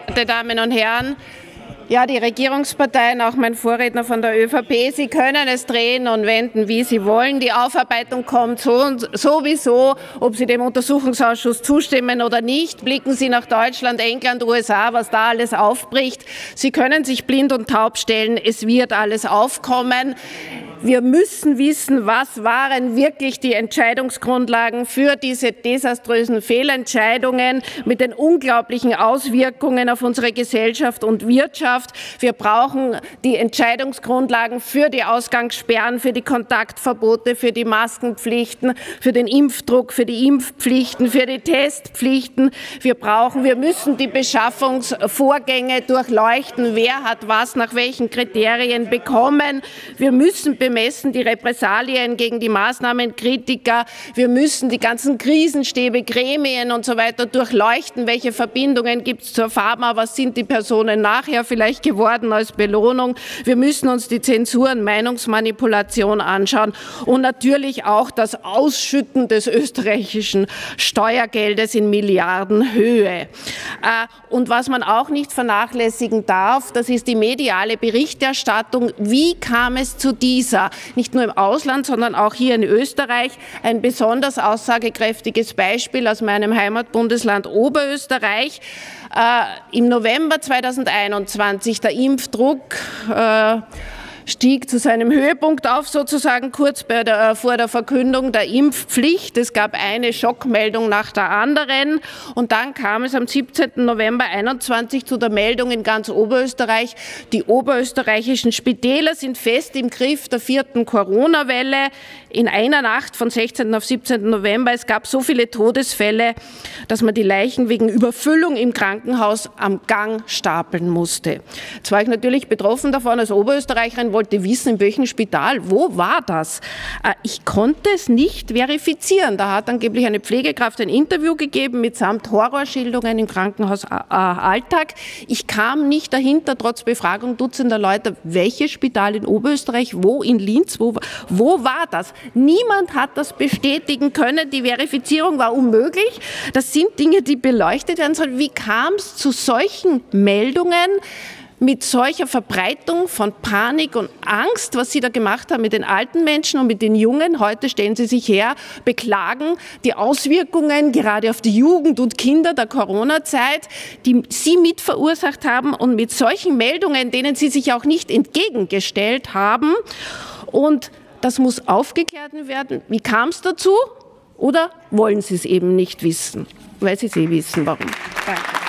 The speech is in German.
Meine Damen und Herren, ja, die Regierungsparteien, auch mein Vorredner von der ÖVP, sie können es drehen und wenden, wie sie wollen. Die Aufarbeitung kommt sowieso, ob Sie dem Untersuchungsausschuss zustimmen oder nicht. Blicken Sie nach Deutschland, England, USA, was da alles aufbricht. Sie können sich blind und taub stellen, es wird alles aufkommen. Wir müssen wissen, was waren wirklich die Entscheidungsgrundlagen für diese desaströsen Fehlentscheidungen mit den unglaublichen Auswirkungen auf unsere Gesellschaft und Wirtschaft. Wir brauchen die Entscheidungsgrundlagen für die Ausgangssperren, für die Kontaktverbote, für die Maskenpflichten, für den Impfdruck, für die Impfpflichten, für die Testpflichten. Wir müssen die Beschaffungsvorgänge durchleuchten. Wer hat was nach welchen Kriterien bekommen? Wir müssen bemessen die Repressalien gegen die Maßnahmenkritiker. Wir müssen die ganzen Krisenstäbe, Gremien und so weiter durchleuchten. Welche Verbindungen gibt es zur Pharma? Was sind die Personen nachher vielleicht geworden als Belohnung? Wir müssen uns die Zensur und Meinungsmanipulation anschauen und natürlich auch das Ausschütten des österreichischen Steuergeldes in Milliardenhöhe. Und was man auch nicht vernachlässigen darf, das ist die mediale Berichterstattung. Wie kam es zu dieser? Nicht nur im Ausland, sondern auch hier in Österreich. Ein besonders aussagekräftiges Beispiel aus meinem Heimatbundesland Oberösterreich. Im November 2021, der Impfdruck stieg zu seinem Höhepunkt auf, sozusagen kurz vor der Verkündung der Impfpflicht. Es gab eine Schockmeldung nach der anderen und dann kam es am 17. November 2021 zu der Meldung in ganz Oberösterreich, die oberösterreichischen Spitäler sind fest im Griff der 4. Corona-Welle. In einer Nacht von 16. auf 17. November, es gab so viele Todesfälle, dass man die Leichen wegen Überfüllung im Krankenhaus am Gang stapeln musste. Jetzt war ich natürlich betroffen davon als Oberösterreicherin, wollte wissen, in welchem Spital, wo war das? Ich konnte es nicht verifizieren. Da hat angeblich eine Pflegekraft ein Interview gegeben mitsamt Horrorschilderungen im Krankenhausalltag. Ich kam nicht dahinter, trotz Befragung dutzender Leute, welches Spital in Oberösterreich, wo in Linz, wo war das? Niemand hat das bestätigen können. Die Verifizierung war unmöglich. Das sind Dinge, die beleuchtet werden sollen. Wie kam es zu solchen Meldungen mit solcher Verbreitung von Panik und Angst, was Sie da gemacht haben mit den alten Menschen und mit den Jungen? Heute stellen Sie sich her, beklagen die Auswirkungen gerade auf die Jugend und Kinder der Corona-Zeit, die Sie mit verursacht haben und mit solchen Meldungen, denen Sie sich auch nicht entgegengestellt haben. Und das muss aufgeklärt werden. Wie kam es dazu? Oder wollen Sie es eben nicht wissen? Weil Sie wissen, warum. Danke.